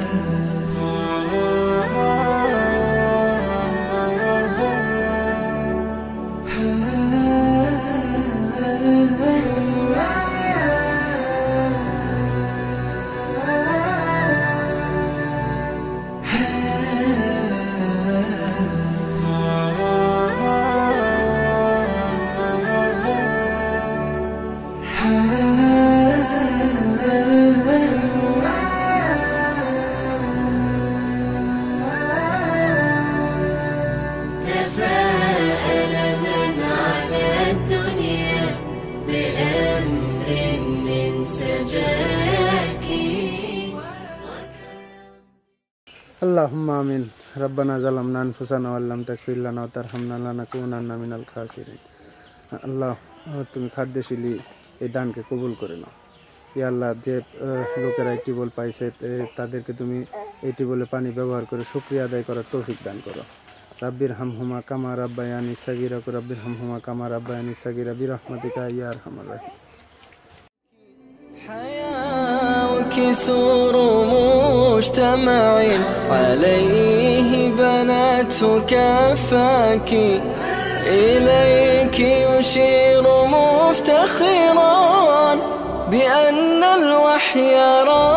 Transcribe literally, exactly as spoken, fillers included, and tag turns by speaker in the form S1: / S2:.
S1: اللهم آمين ربنا ظلمنا أنفسنا وإن لم تغفر لنا وترحمنا لنكونن من الخاسرين আল্লাহ তুমি খাদ্যশীলী এই দানকে কবুল করে নাও ইয়া আল্লাহ যে লোকেরা এই টিউবওয়েল পাইছে তাদেরকে তুমি এই টিউবওয়েলে পানি ব্যবহার করে শুকরিয়া আদায় করার তৌফিক দান করো রাব্বির হামহুমা কামা রাব্বায়ানি সাগীরা রাব্বির হামহুমা কামা রাব্বায়ানি সাগীরা বিরহমাতিকা ইয়া আরহামার রাহিম
S2: كسور مجتمع عليه بنات كفاك إليك يشير مفتخرا بأن الوحي